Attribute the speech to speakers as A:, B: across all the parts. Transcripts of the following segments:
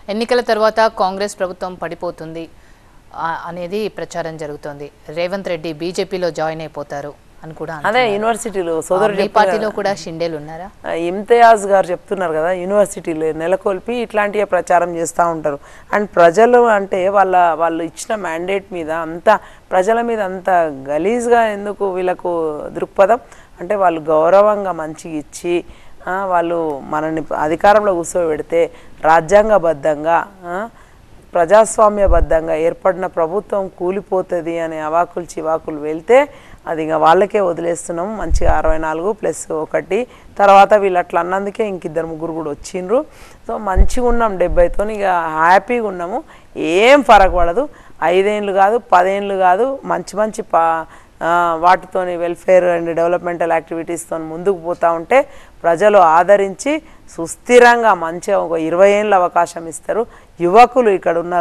A: ఎన్నికల తర్వాత కాంగ్రెస్ ప్రభుత్వం పడిపోతుంది అనేది ప్రచారం జరుగుతోంది. రేవంత్ రెడ్డి బీజేపీలో జాయిన్ అయిపోతారు అని కూడా
B: అదే యూనివర్సిటీలో సోదరుడి
A: పార్టీలో కూడా షిండేలు ఉన్నారా?
B: ఇమ్తియాజ్ గారు చెప్తున్నారు కదా, యూనివర్సిటీలో నెలకొల్పి ఇట్లాంటివి ప్రచారం చేస్తూ ఉంటారు. అండ్ ప్రజలు అంటే వాళ్ళు ఇచ్చిన మ్యాండేట్ మీద అంత ప్రజల మీద అంత గలీజ్గా ఎందుకు వీళ్ళకు దృక్పథం అంటే వాళ్ళు గౌరవంగా మంచిగా ఇచ్చి వాళ్ళు మనల్ని అధికారంలో కూర్చోబెడితే రాజ్యాంగబద్ధంగా ప్రజాస్వామ్యబద్ధంగా ఏర్పడిన ప్రభుత్వం కూలిపోతుంది అనే అవాకులు చివాకులు వెళ్తే అది ఇంకా వాళ్ళకే వదిలేస్తున్నాం. మంచిగా 64+1 తర్వాత వీళ్ళు అట్లా అన్నందుకే ఇంకిద్దరు ముగ్గురు కూడా వచ్చిండ్రు. సో మంచిగా ఉన్నాం 70తో, ఇక హ్యాపీగా ఉన్నాము. ఏం ఫరక్ పడదు. 5 ఏళ్ళు కాదు 10 ఏళ్ళు కాదు, మంచి వాటితోని వెల్ఫేర్ అండ్ డెవలప్మెంటల్ యాక్టివిటీస్తో ముందుకు పోతూ ఉంటే ప్రజలు ఆదరించి సుస్థిరంగా మంచిగా ఒక 20 ఏళ్ళ అవకాశం ఇస్తారు. యువకులు ఇక్కడ ఉన్న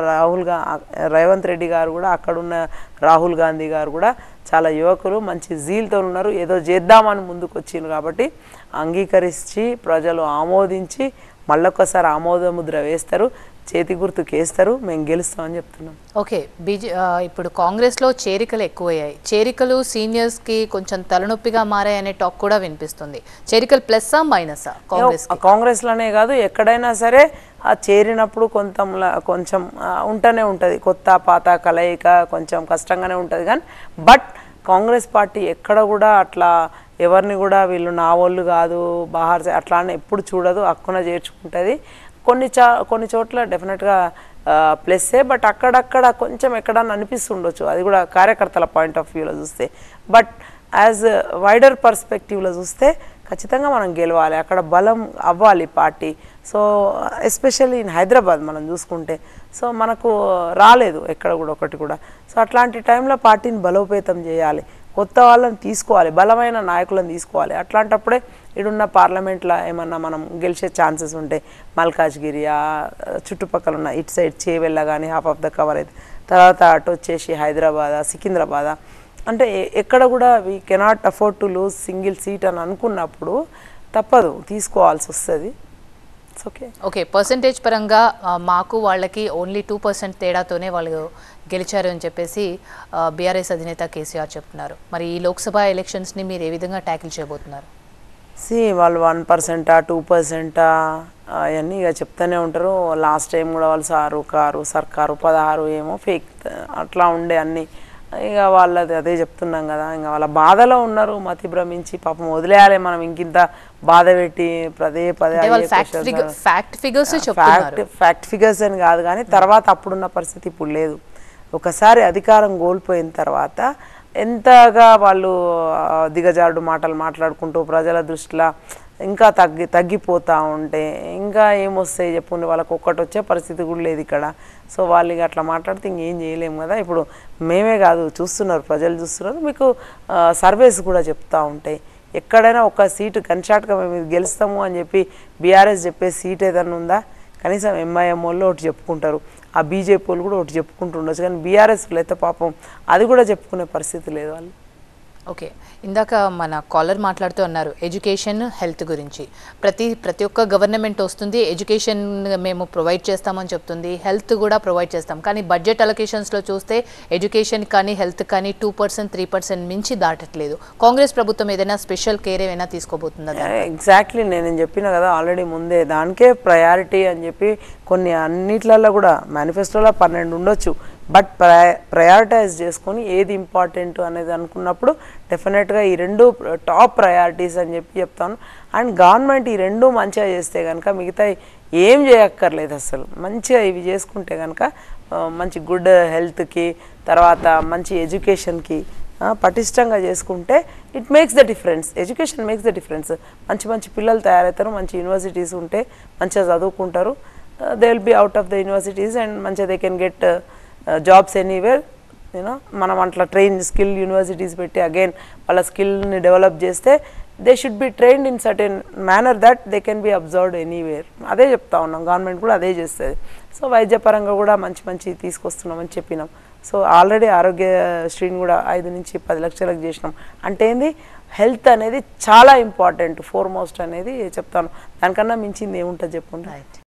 B: రేవంత్ రెడ్డి గారు కూడా, అక్కడున్న రాహుల్ గాంధీ గారు కూడా చాలా యువకులు మంచి జీల్తో ఉన్నారు. ఏదో చేద్దామని ముందుకు వచ్చిండ్రు కాబట్టి అంగీకరించి ప్రజలు ఆమోదించి మళ్ళొక్కసారి ఆమోద ముద్ర వేస్తారు, చేతి గుర్తుకు వేస్తారు, మేము గెలుస్తామని చెప్తున్నాం.
A: ఓకే, ఇప్పుడు కాంగ్రెస్లో చేరికలు ఎక్కువయ్యాయి. చేరికలు సీనియర్స్కి కొంచెం తలనొప్పిగా మారాయనే టాక్ కూడా వినిపిస్తుంది. చేరికలు ప్లస్సా మైనసా
B: కాంగ్రెస్లోనే కాదు ఎక్కడైనా సరే చేరినప్పుడు కొంచెం ఉంటూనే ఉంటుంది, కొత్త పాత కలయిక కొంచెం కష్టంగానే ఉంటుంది. కానీ బట్ కాంగ్రెస్ పార్టీ ఎక్కడ కూడా అట్లా ఎవరిని కూడా వీళ్ళు నా వాళ్ళు కాదు బహార్ అట్లా అని ఎప్పుడు చూడదు, హక్కున చేర్చుకుంటుంది. కొన్ని చోట్ల డెఫినెట్గా ప్లస్సే, బట్ అక్కడక్కడ కొంచెం ఎక్కడన్నా అనిపిస్తుండొచ్చు, అది కూడా కార్యకర్తల పాయింట్ ఆఫ్ వ్యూలో చూస్తే. బట్ యాజ్ వైడర్ పర్స్పెక్టివ్లో చూస్తే ఖచ్చితంగా మనం గెలవాలి, అక్కడ బలం అవ్వాలి party. So especially in Hyderabad మనం చూసుకుంటే సో మనకు రాలేదు ఎక్కడ కూడా ఒకటి కూడా. సో అట్లాంటి టైంలో పార్టీని బలోపేతం చేయాలి, కొత్త వాళ్ళని తీసుకోవాలి, బలమైన నాయకులను తీసుకోవాలి. అట్లాంటప్పుడే ఇడున్న పార్లమెంట్లో ఏమన్నా మనం గెలిచే ఛాన్సెస్ ఉంటాయి. మల్కాజ్గిరి చుట్టుపక్కల ఉన్న ఇటు సైడ్ చేవెళ్ళ కానీ హాఫ్ ఆఫ్ ద కవర్ అయితే, తర్వాత అటు వచ్చేసి హైదరాబాద్ సికింద్రాబాద్ అంటే ఎక్కడ కూడా we cannot afford to lose single seat అని అనుకున్నప్పుడు తప్పదు, తీసుకోవాల్సి వస్తుంది.
A: ఓకే, పర్సంటేజ్ పరంగా మాకు వాళ్ళకి ఓన్లీ 2% తేడాతోనే వాళ్ళు గెలిచారు అని చెప్పేసి బీఆర్ఎస్ అధినేత కేసీఆర్ చెప్తున్నారు. మరి ఈ లోక్సభ ఎలక్షన్స్ని మీరు ఏ విధంగా ట్యాకిల్ చేయబోతున్నారు?
B: వాళ్ళు 1% 2% అవన్నీ ఇక చెప్తూనే ఉంటారు. లాస్ట్ టైం కూడా వాళ్ళు సర్కారు 16 ఏమో ఫేక్ అట్లా ఉండే అన్నీ. ఇక వాళ్ళది అదే చెప్తున్నాం కదా, ఇంకా వాళ్ళ బాధలో ఉన్నారు, మతి భ్రమించి పాపం వదిలేయాలి మనం ఇంకింత బాధ పెట్టి పదే
A: ఫ్యాక్ట్
B: ఫిగర్స్ అని కాదు కానీ తర్వాత అప్పుడున్న పరిస్థితి ఇప్పుడు లేదు. ఒకసారి అధికారం కోల్పోయిన తర్వాత ఎంతగా వాళ్ళు దిగజారుడు మాటలు మాట్లాడుకుంటూ ప్రజల దృష్టిలో ఇంకా తగ్గిపోతూ ఉంటే ఇంకా ఏమొస్తాయి చెప్పుండి, వాళ్ళకి ఒక్కటి వచ్చే పరిస్థితి కూడా లేదు ఇక్కడ. సో వాళ్ళు అట్లా మాట్లాడితే ఇంకేం చేయలేము కదా. ఇప్పుడు మేమే కాదు చూస్తున్నారు, ప్రజలు చూస్తున్నారు, మీకు సర్వేస్ కూడా చెప్తూ ఉంటాయి. ఎక్కడైనా ఒక సీటు గన్షాట్గా మేము గెలుస్తాము అని చెప్పి బీఆర్ఎస్ చెప్పే సీట్ ఏదైనా ఉందా? కనీసం ఎంఐఎం వాళ్ళు ఒకటి చెప్పుకుంటారు, ఆ బీజేపీ వాళ్ళు కూడా ఒకటి చెప్పుకుంటుండొచ్చు, కానీ బీఆర్ఎస్ అయితే పాపం అది కూడా చెప్పుకునే పరిస్థితి లేదు వాళ్ళు.
A: ఓకే, ఇందాక మన కాలర్ మాట్లాడుతూ అన్నారు ఎడ్యుకేషన్ హెల్త్ గురించి. ప్రతి ఒక్క గవర్నమెంట్ వస్తుంది, ఎడ్యుకేషన్ మేము ప్రొవైడ్ చేస్తామని చెప్తుంది, హెల్త్ కూడా ప్రొవైడ్ చేస్తాం. కానీ బడ్జెట్ అలొకేషన్స్లో చూస్తే ఎడ్యుకేషన్ కానీ హెల్త్ కానీ 2% 3% మించి దాటట్లేదు. కాంగ్రెస్ ప్రభుత్వం ఏదైనా స్పెషల్ కేర్ ఏమైనా తీసుకోబోతుందా?
B: ఎగ్జాక్ట్లీ నేను చెప్పిన కదా ఆల్రెడీ ముందే, దానికే ప్రయారిటీ అని చెప్పి కొన్ని అన్నిట్లలో కూడా మేనిఫెస్టోలో 12 ఉండొచ్చు, బట్ ప్రయారిటైజ్ చేసుకొని ఏది ఇంపార్టెంట్ అనేది అనుకున్నప్పుడు డెఫినెట్గా ఈ 2 టాప్ ప్రయారిటీస్ అని చెప్పి చెప్తాను. అండ్ గవర్నమెంట్ ఈ 2 మంచిగా చేస్తే కనుక మిగతా ఏం చేయక్కర్లేదు, అసలు మంచిగా ఇవి చేసుకుంటే కనుక మంచి గుడ్ హెల్త్కి తర్వాత మంచి ఎడ్యుకేషన్కి పటిష్టంగా చేసుకుంటే it makes the difference. Education makes the difference. మంచి పిల్లలు తయారవుతారు, మంచి యూనివర్సిటీస్ ఉంటే మంచిగా చదువుకుంటారు, they will be out of the universities and మంచిగా they can get jobs anywhere. మనం అట్లా స్కిల్ యూనివర్సిటీస్ పెట్టి అగైన్ వాళ్ళ స్కిల్ని డెవలప్ చేస్తే they should be trained in certain manner that they can be observed anywhere. అదే చెప్తా ఉన్నాం, గవర్నమెంట్ కూడా అదే చేస్తుంది. సో వైద్యపరంగా కూడా మంచి తీసుకొస్తున్నామని చెప్పినాం. సో ఆల్రెడీ ఆరోగ్యశ్రీని కూడా 5 నుంచి 10 లక్షలకు చేసినాం. అంటే ఏంది, హెల్త్ అనేది చాలా ఇంపార్టెంట్, ఫోర్మోస్ట్ అనేది చెప్తాను. దానికన్నా మించింది ఏముంటుంది చెప్పండి.